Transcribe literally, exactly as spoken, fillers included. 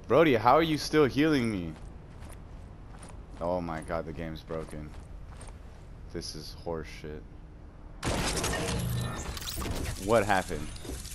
Brody, how are you still healing me? Oh my god, the game's broken. This is horse shit. What happened?